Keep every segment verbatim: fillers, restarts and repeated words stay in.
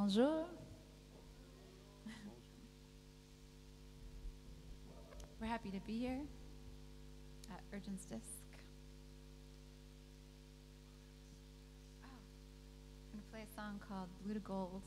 Bonjour. We're happy to be here at URGENCE Disc. Oh, I'm going to play a song called Blue to Gold.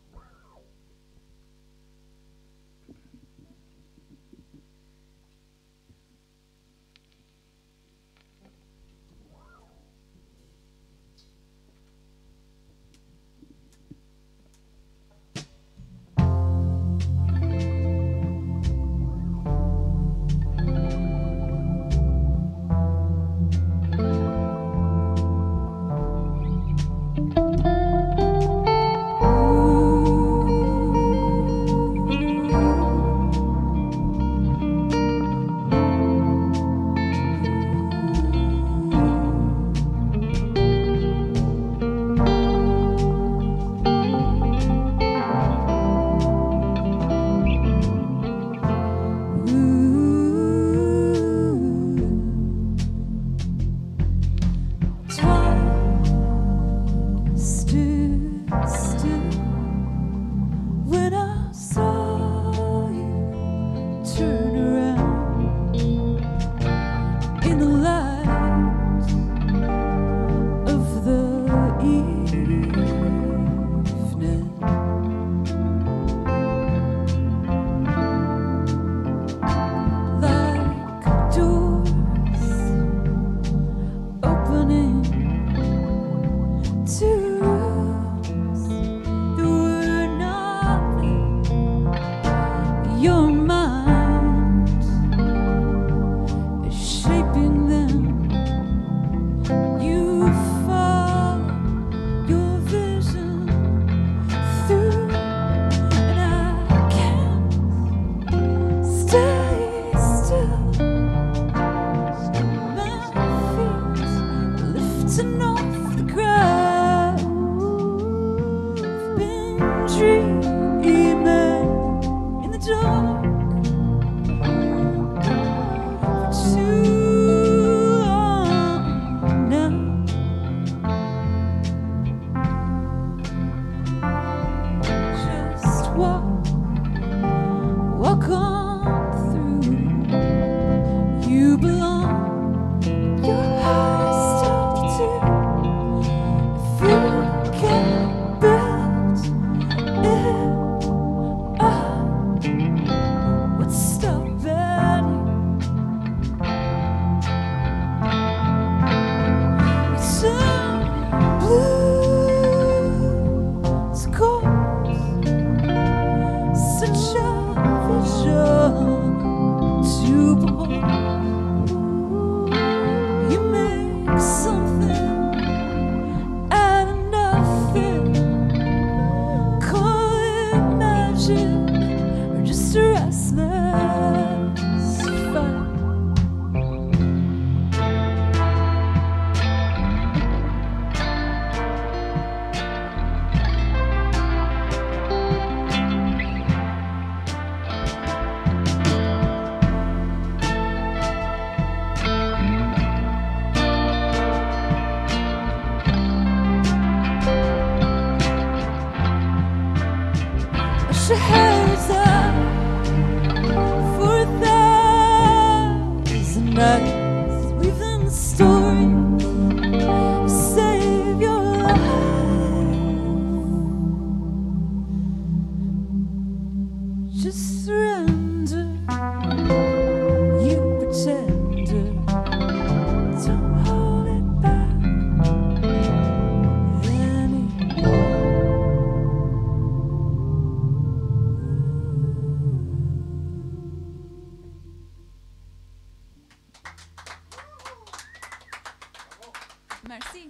Merci.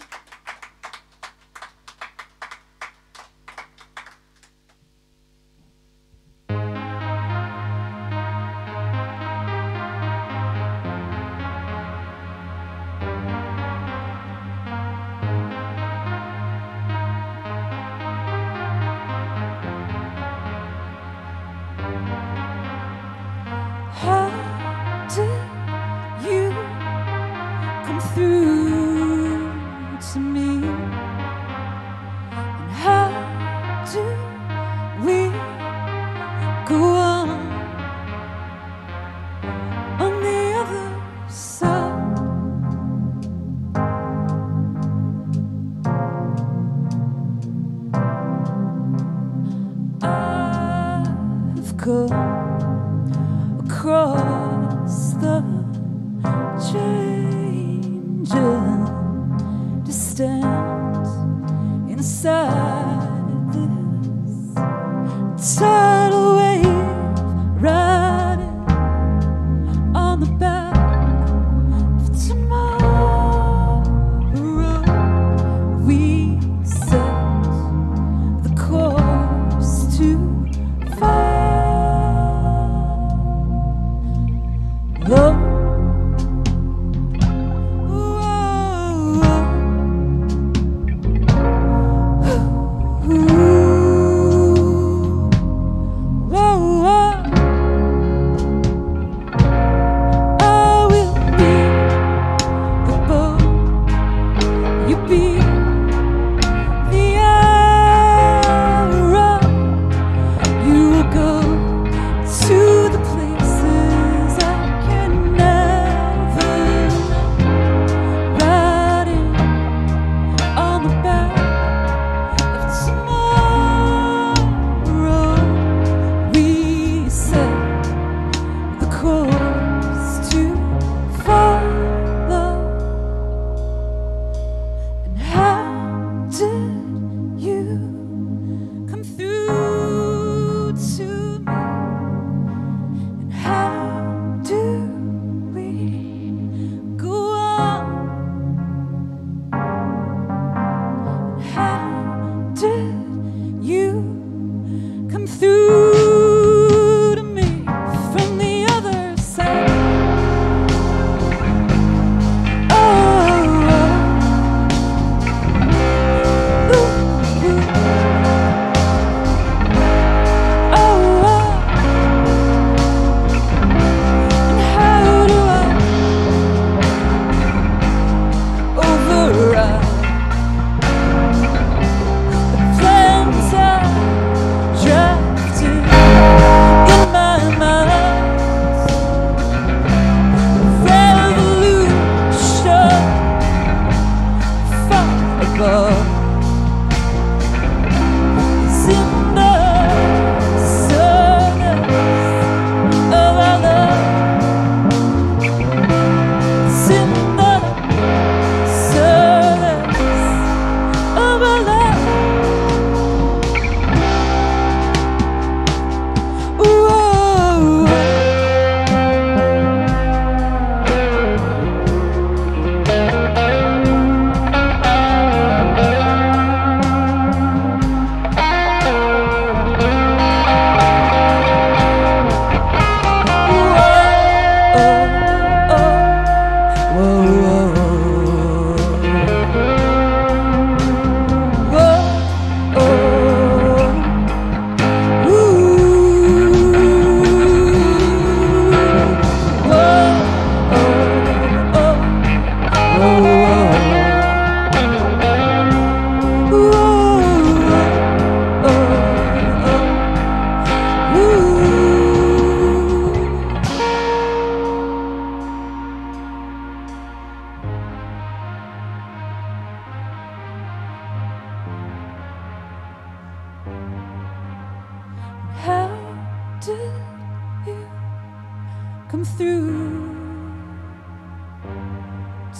Through to me, and how do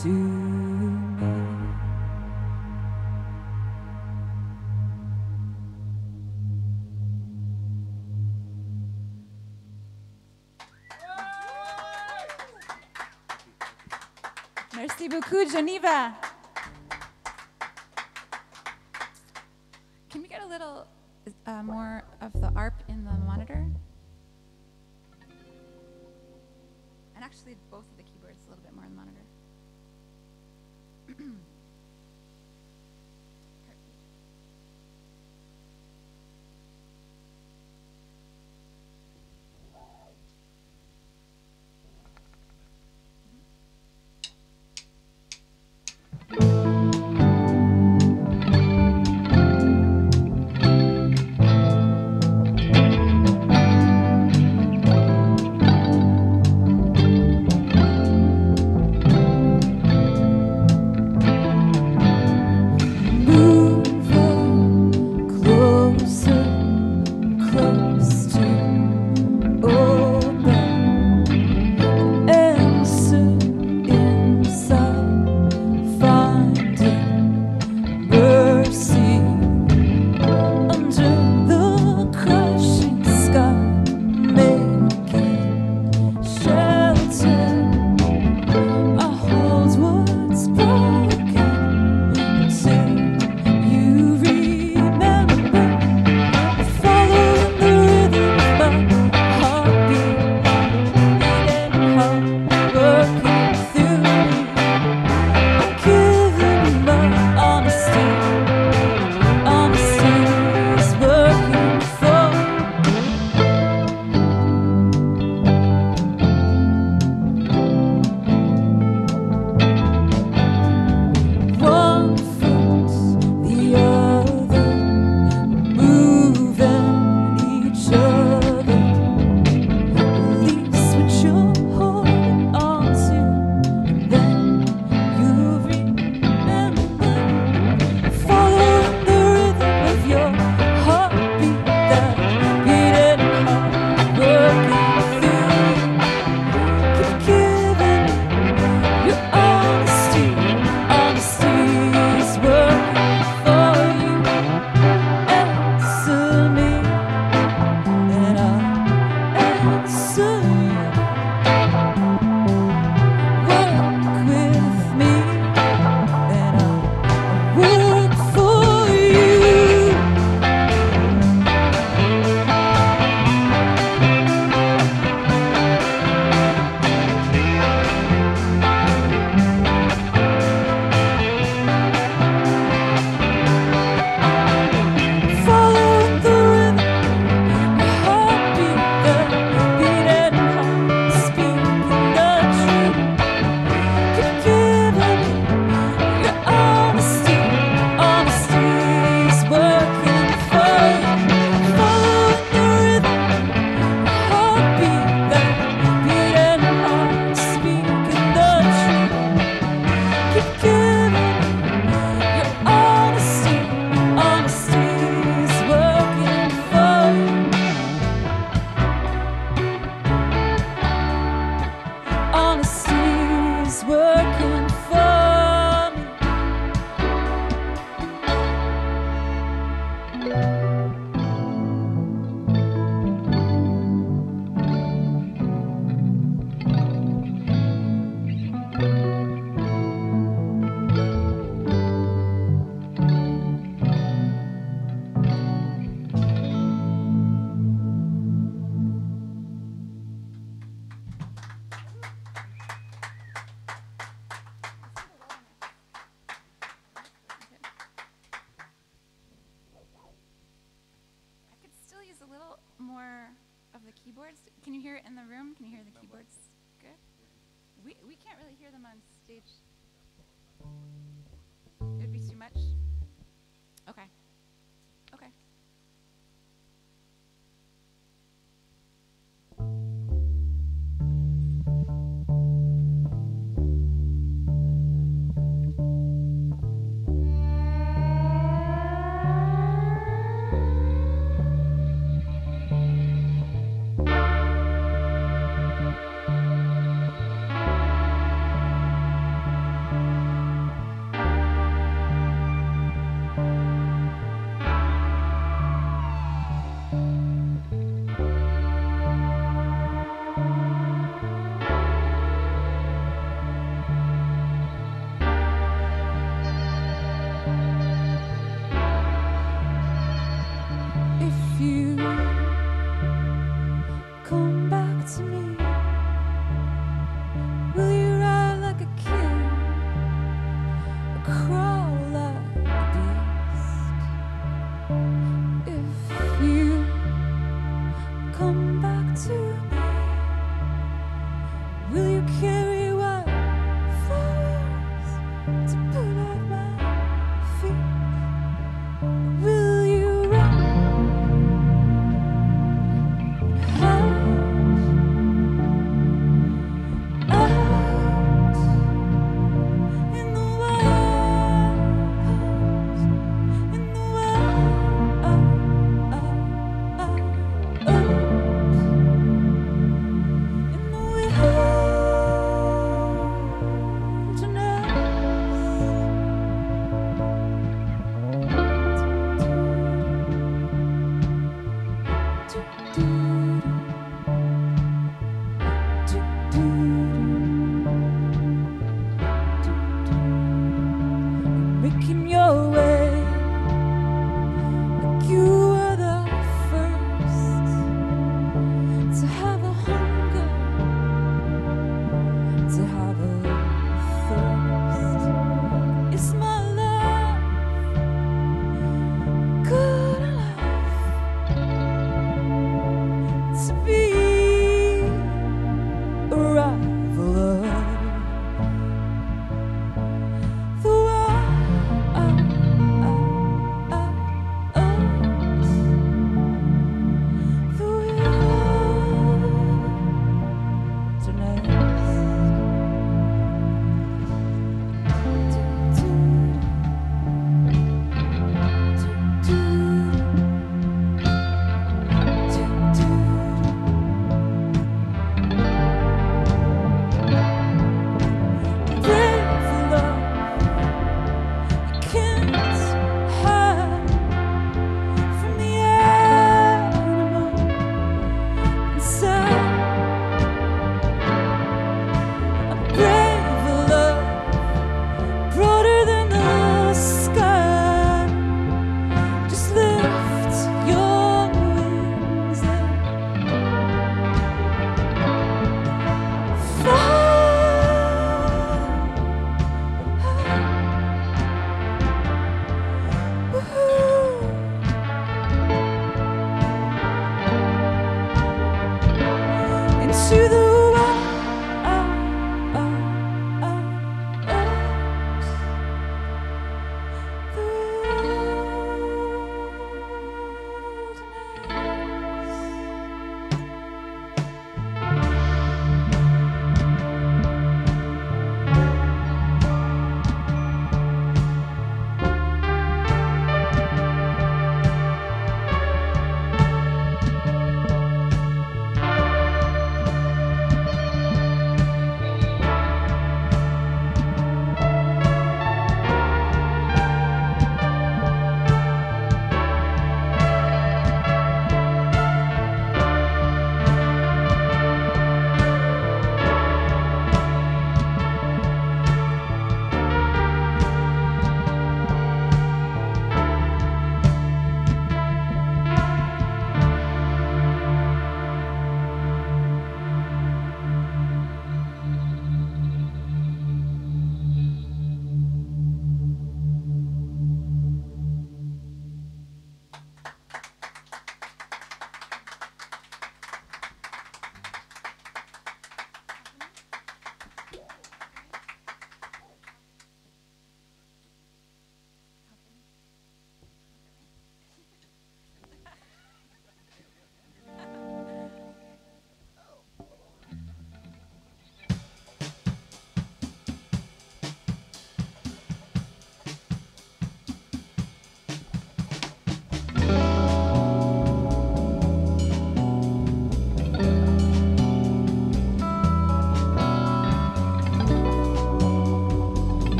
to me. Merci beaucoup, Geneva. Can we get a little uh, more of the A R P in the monitor? And actually, both of the keyboards, a little bit more in the monitor. Can you hear it in the room? Can you hear the keyboards? Good. We we can't really hear them on stage. It would be too much. Okay. Okay.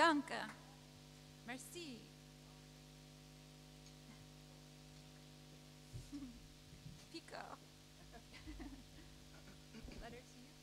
Danke. Merci. Pico. Letter to you.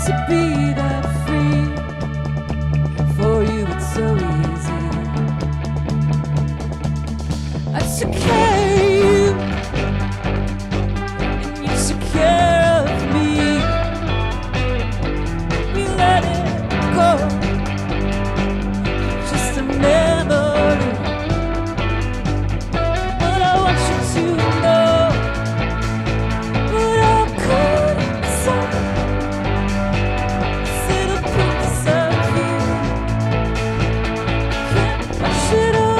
to be that free. For you it's so easy. I took care of you, and you took care of me. We let it go, just a memory. But I want you to know what I couldn't say. This little piece of you, can't wash it away.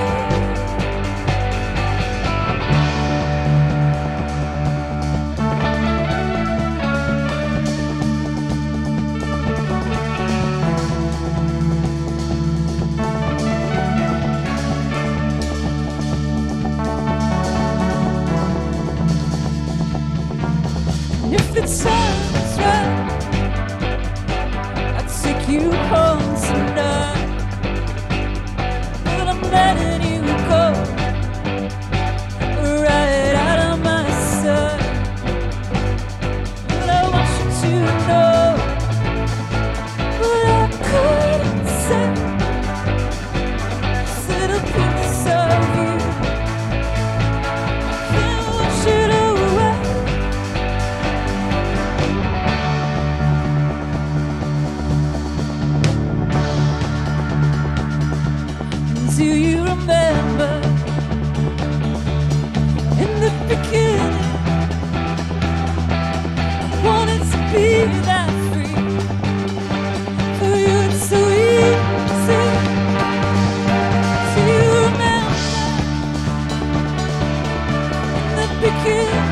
And if the time's right, I'd take you home tonight. But I'm letting you go, right out of my sight. But I want you to know what I couldn't say. This little piece of you, can't wash it away. Do you remember in the beginning, I wanted to be that free. For you it's so easy. Do you remember in the beginning,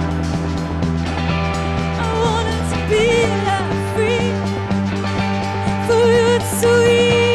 I wanted to be that free. For you it's so easy.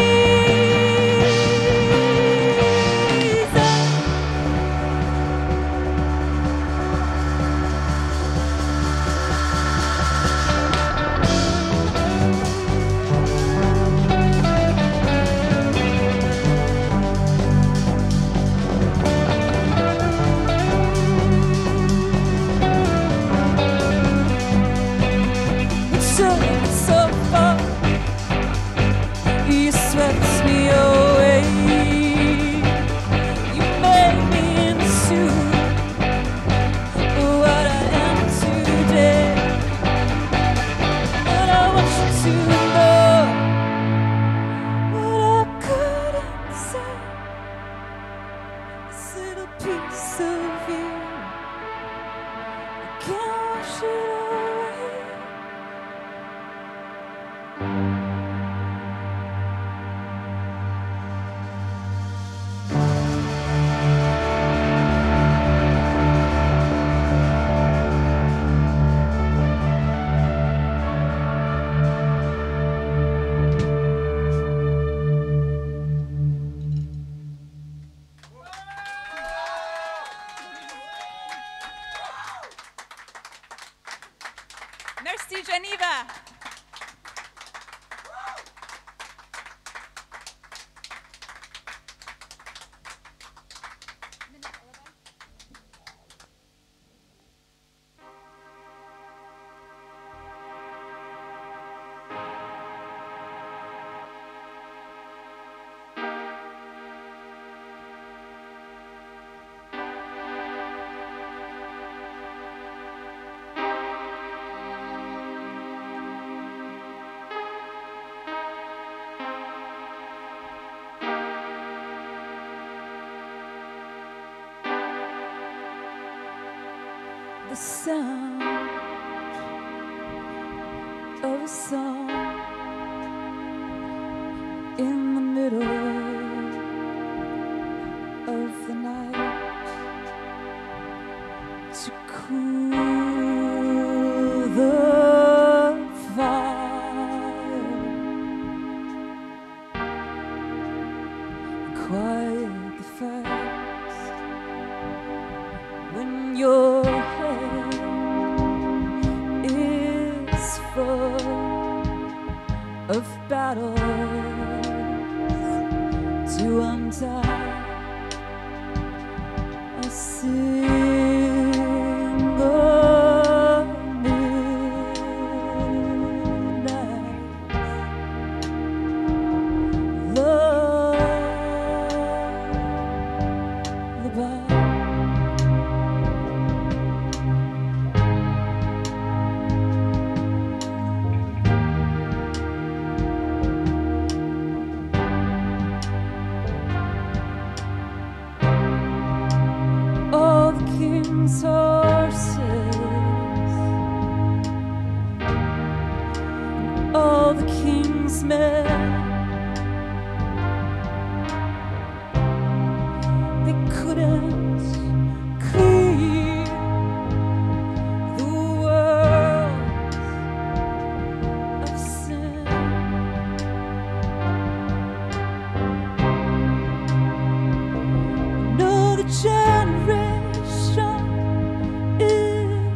You took me so far, you swept me away. You made me into what I am today. But I want you to know what I couldn't say. This little piece of you, I can't wash it away. Merci Geneva. The sound of a song in the middle of the night to cool the fire, quiet the facts when your head is full of battles to untie. A single minute. all the king's men. They couldn't clear the world of sin. No, the generation is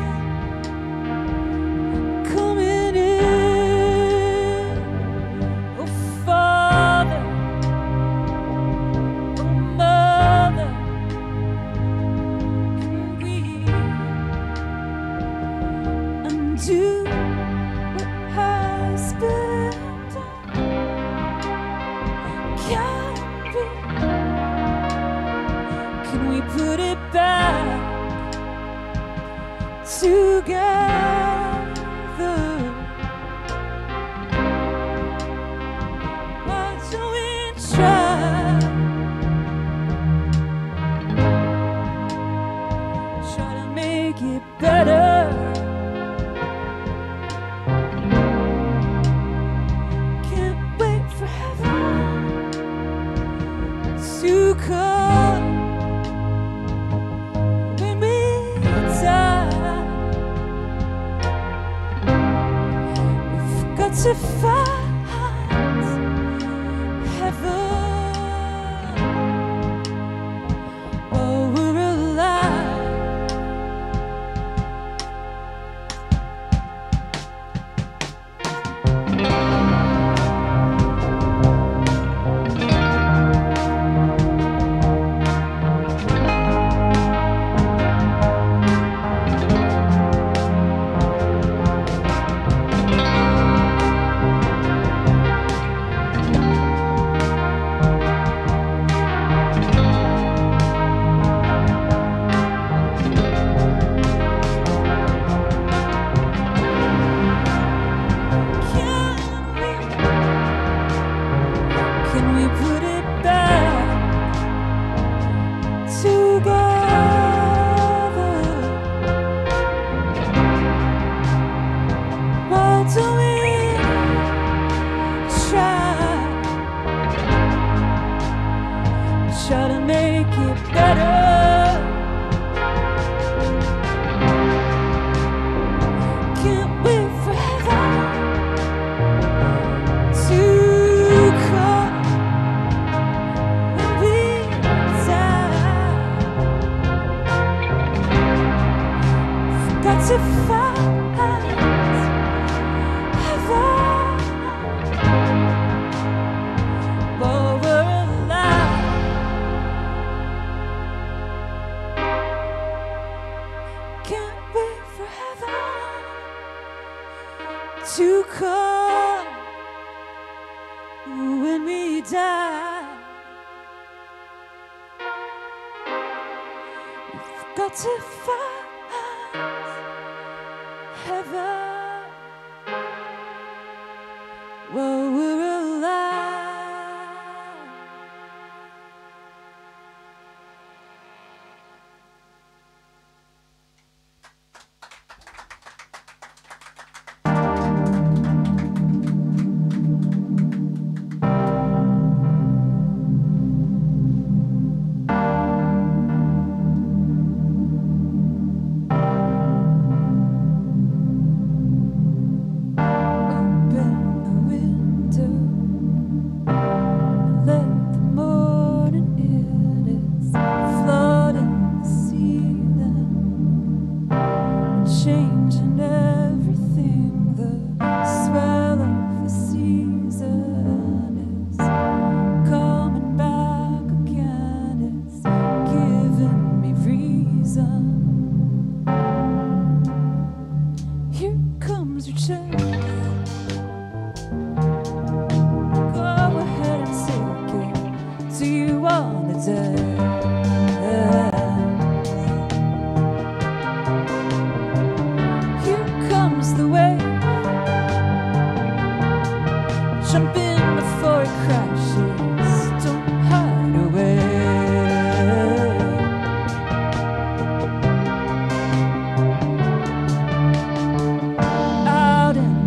coming in. Oh, Father, oh, Mother, can we undo what has been done? Can we, can we put it back together? Why don't we try? Try to make it better. Can't wait for heaven to come when we die. We've got to find heaven while we're alive. Can we, can we put it back together? Why don't we try? Try to make it better. Can't wait for heaven to come when we die. We've got to find heaven while we're alive. Can't wait for heaven to come when we die. We've got to find heaven while we're alive. Out in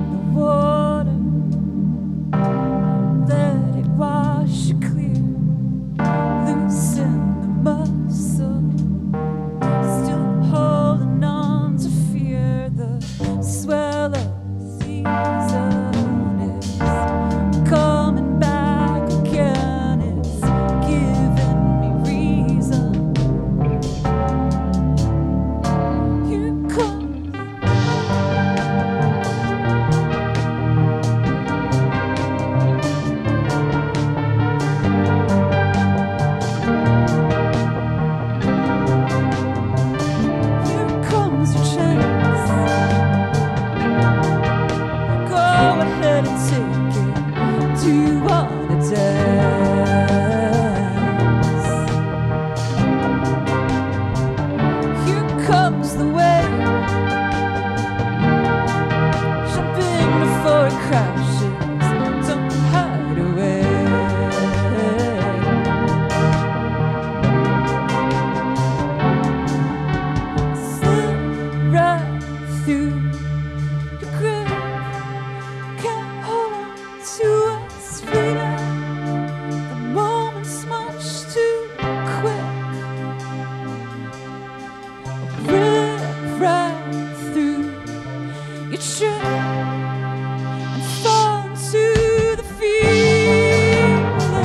and fall into the feeling.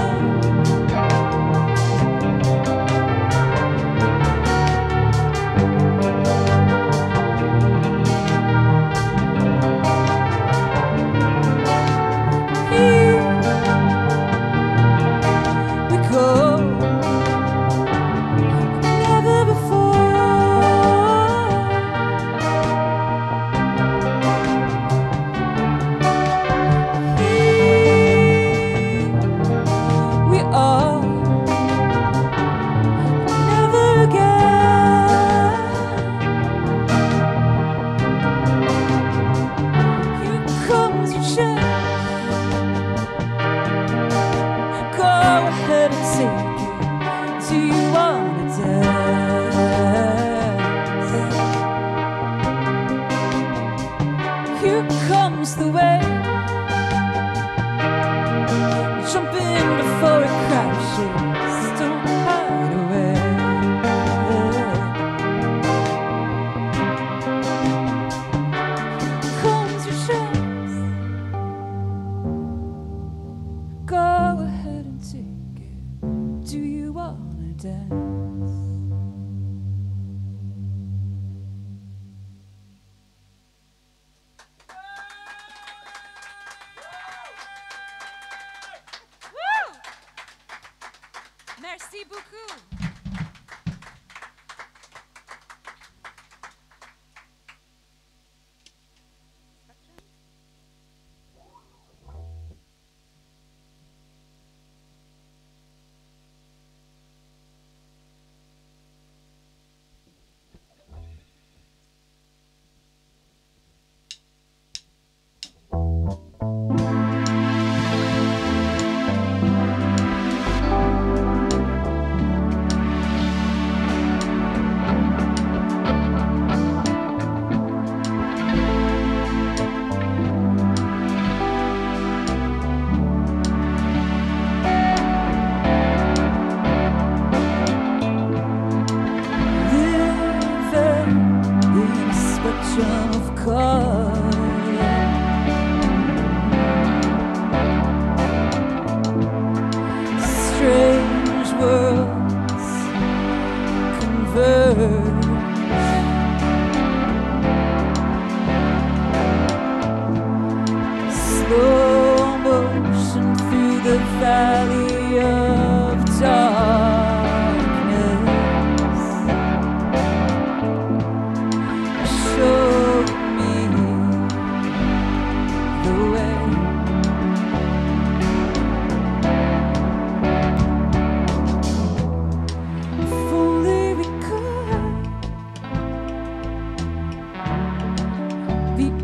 Here we go, never before. We are never again. Here comes your chance. Go ahead and take it. Do you wanna dance? Here comes the wave. Jump in before it crashes. Don't hide away. Here comes your chance. Go ahead and take it. Do you wanna dance? Woo! Merci beaucoup.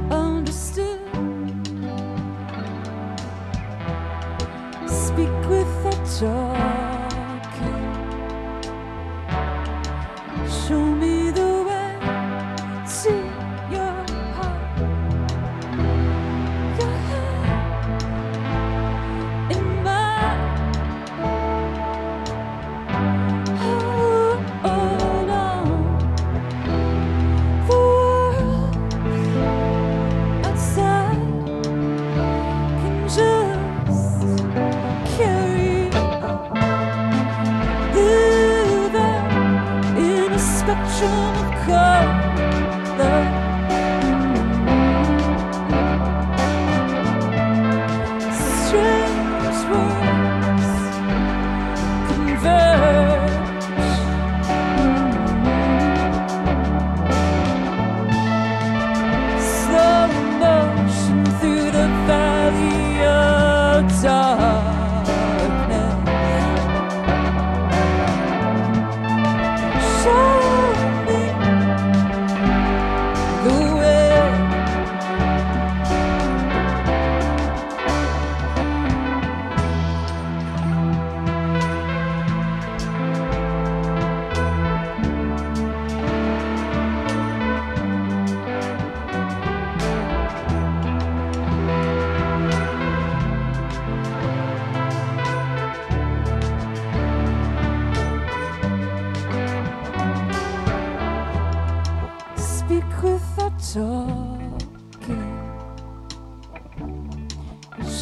Speak with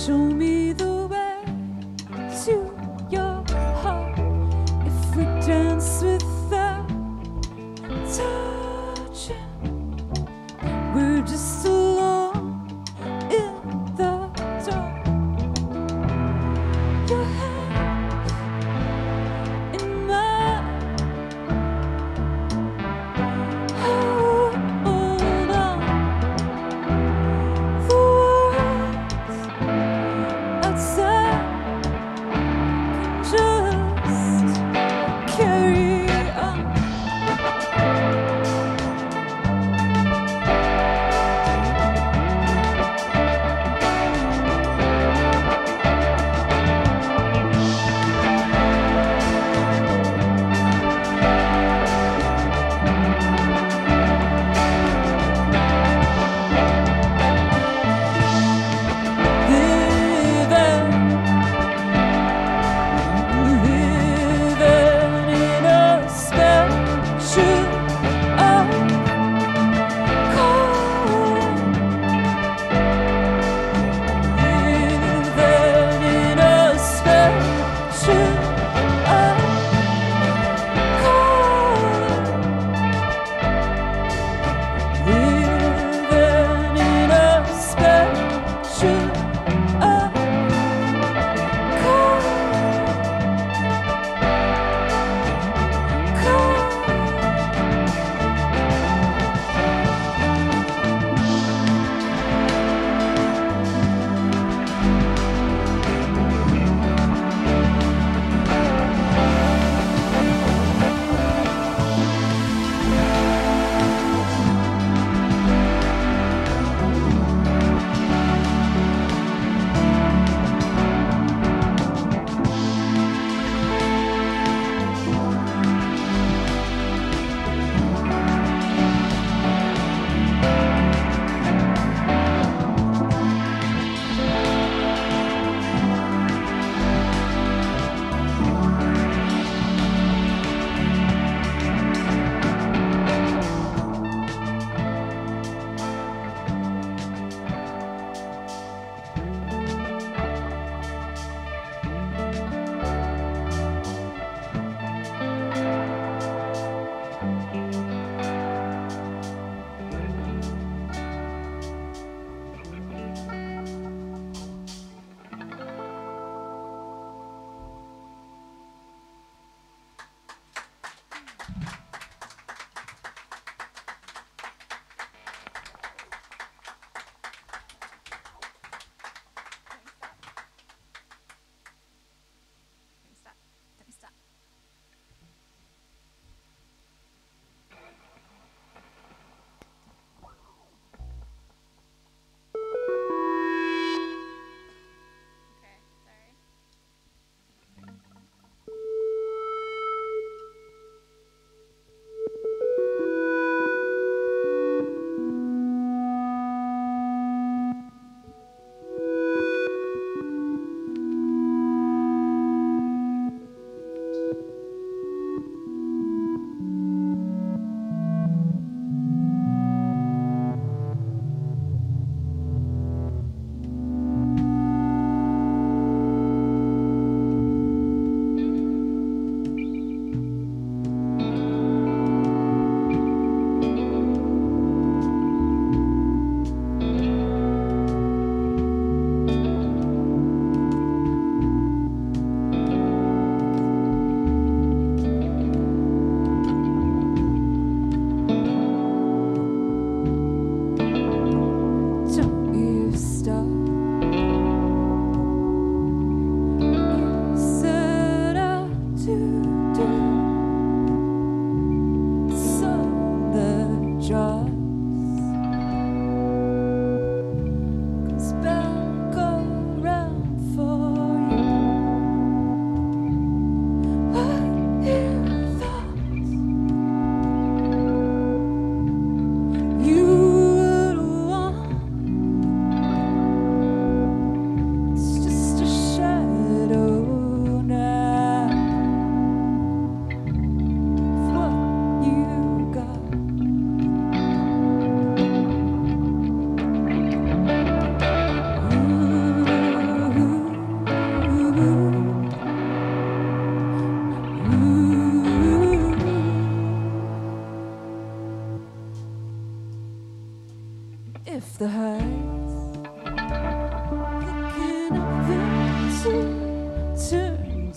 show me the way to your heart. If we dance without touching, we're just alone in the dark. Your hands in mine. Hold on. The words outside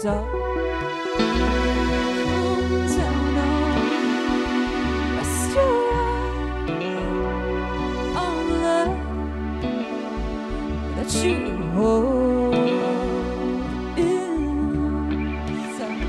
dark comes down on rest your eye on love that you hold inside.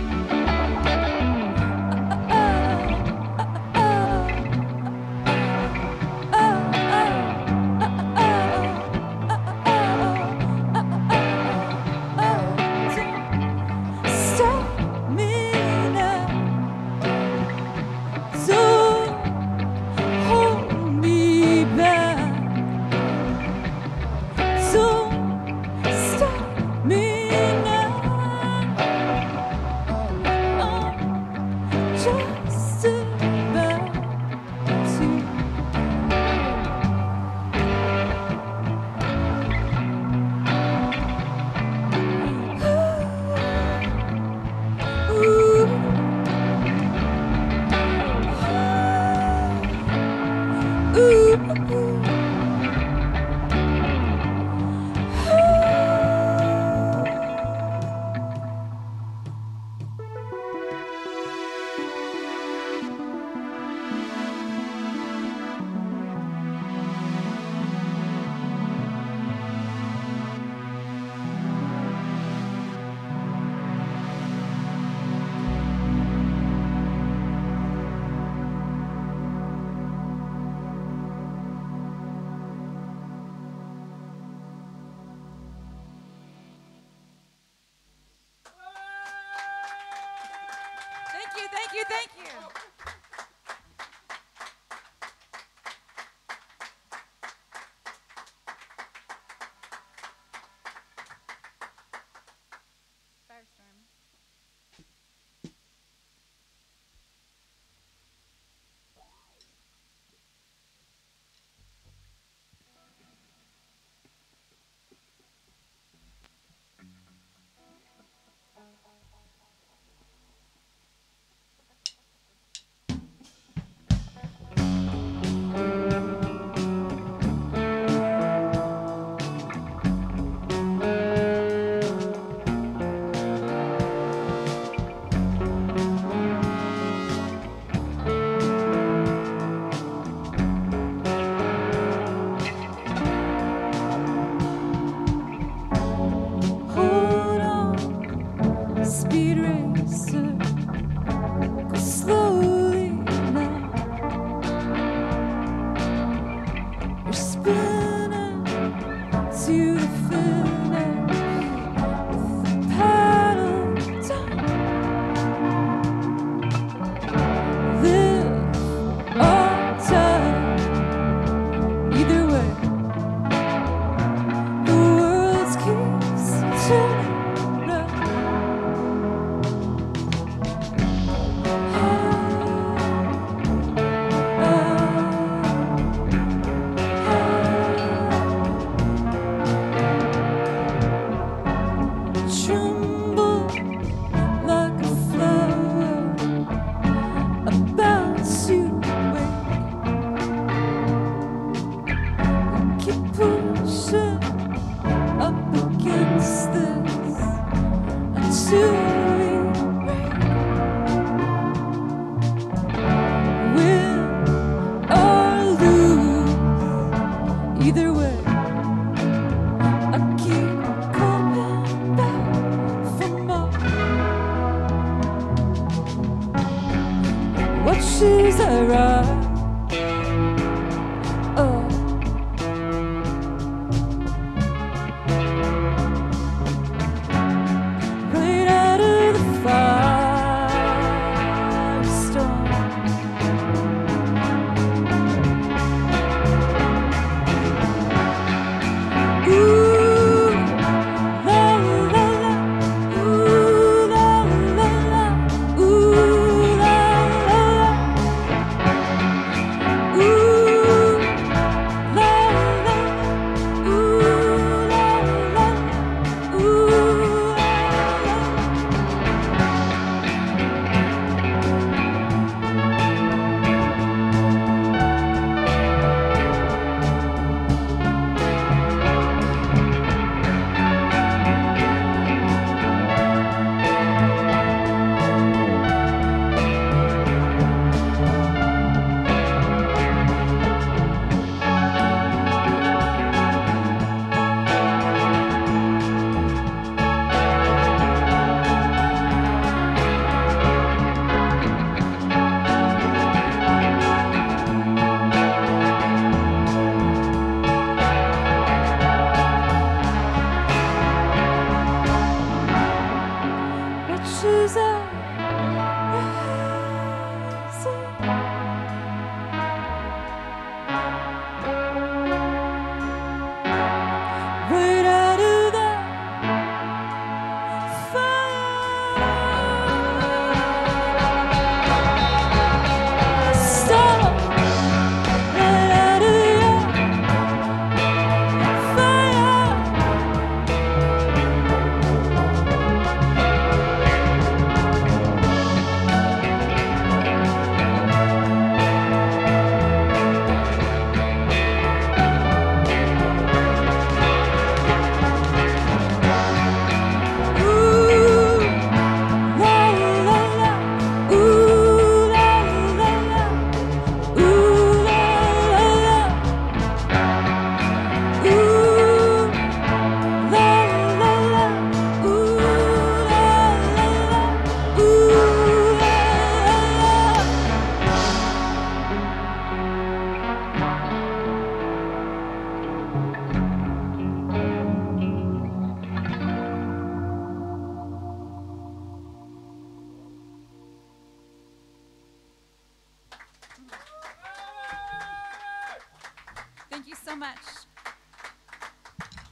Thank you, thank you. Firestorm.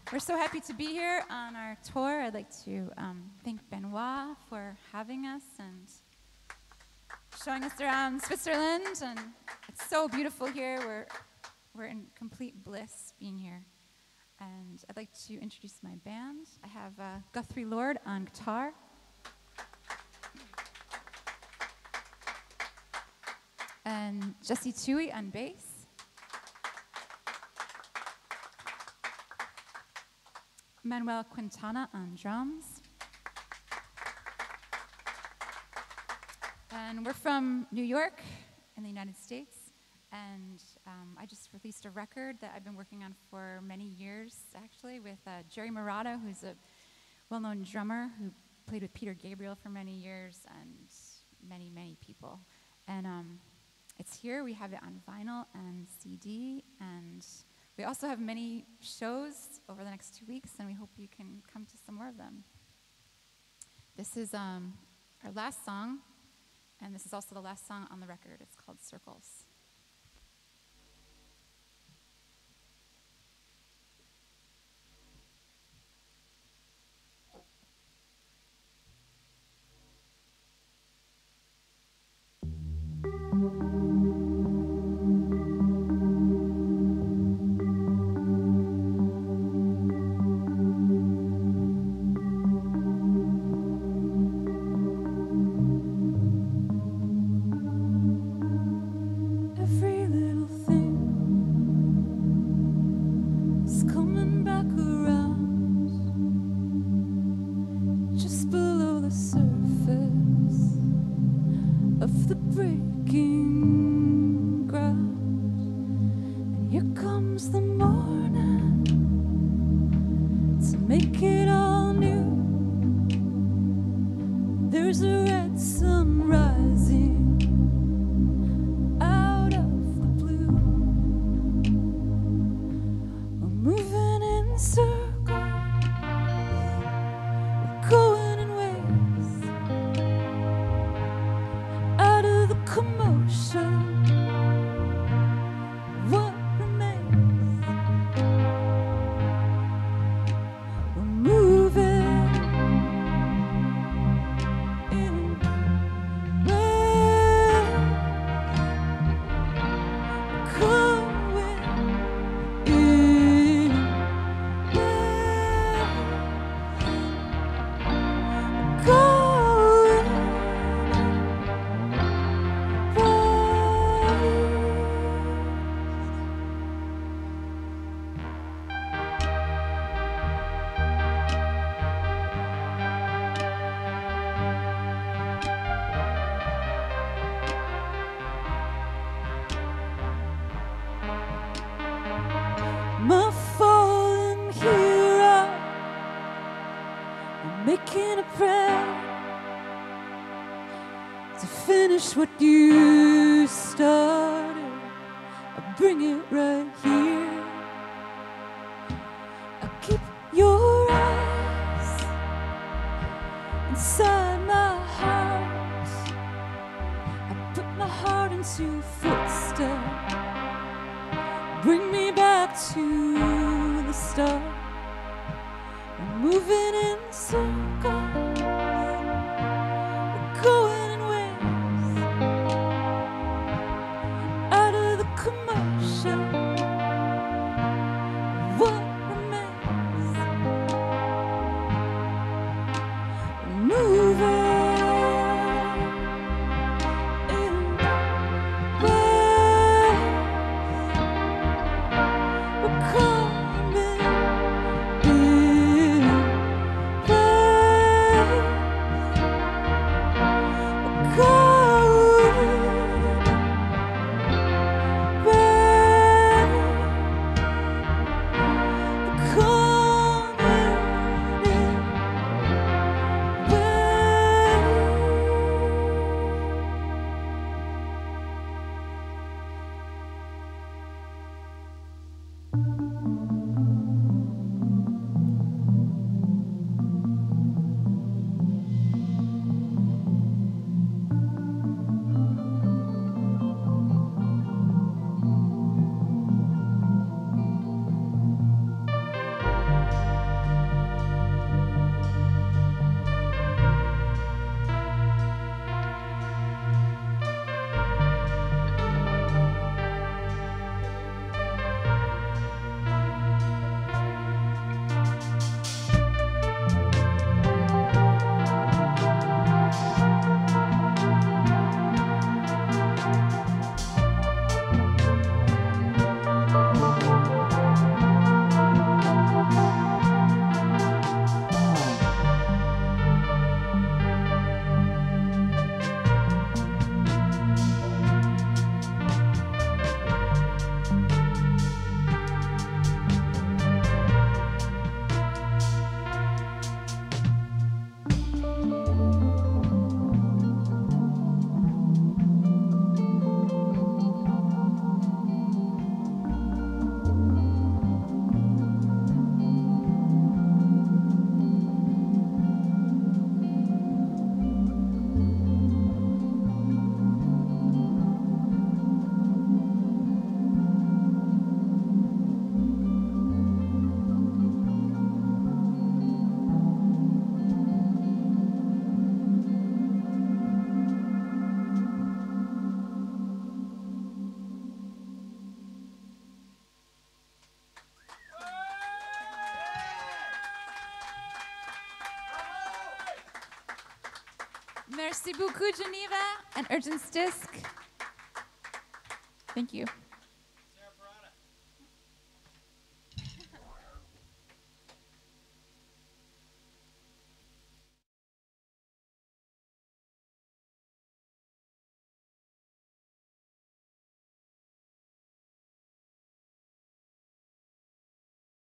We're so happy to be here on our tour. I'd like to um, thank Benoit for having us and showing us around Switzerland. And it's so beautiful here. We're, we're in complete bliss being here. And I'd like to introduce my band. I have uh, Guthrie Lord on guitar. And Jesse Toohey on bass. Manuel Quintana on drums. And we're from New York in the United States. And um, I just released a record that I've been working on for many years, actually, with uh, Jerry Marotta, who's a well-known drummer who played with Peter Gabriel for many years and many, many people. And um, it's here. We have it on vinyl and C D. And we also have many shows over the next two weeks, and we hope you can come to some more of them. This is um, our last song, and this is also the last song on the record. It's called Circles. What you started, I'll bring it right here. I'll keep your eyes inside my heart. I put my heart into footsteps, bring me back to the start. I'm moving in circles, we're going coming in Merci beaucoup, Geneva and URGENCE Disc. Thank you.